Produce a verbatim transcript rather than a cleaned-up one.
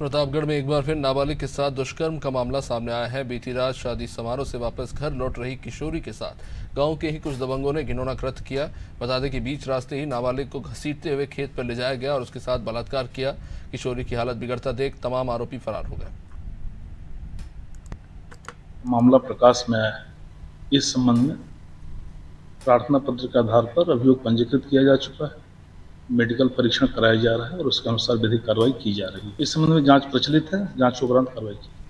प्रतापगढ़ में एक बार फिर नाबालिग के साथ दुष्कर्म का मामला सामने आया है। बीती रात शादी समारोह से वापस घर लौट रही किशोरी के साथ गांव के ही कुछ दबंगों ने घिनौना कृत्य किया। बता दें कि बीच रास्ते ही नाबालिग को घसीटते हुए खेत पर ले जाया गया और उसके साथ बलात्कार किया। किशोरी की हालत बिगड़ता देख तमाम आरोपी फरार हो गए। मामला प्रकाश में आया है। इस संबंध में प्रार्थना पत्र के आधार पर अभियोग पंजीकृत किया जा चुका है। मेडिकल परीक्षण कराया जा रहा है और उसके अनुसार विधिक कार्रवाई की जा रही है। इस संबंध में जांच प्रचलित है, जांच उपरांत कार्रवाई की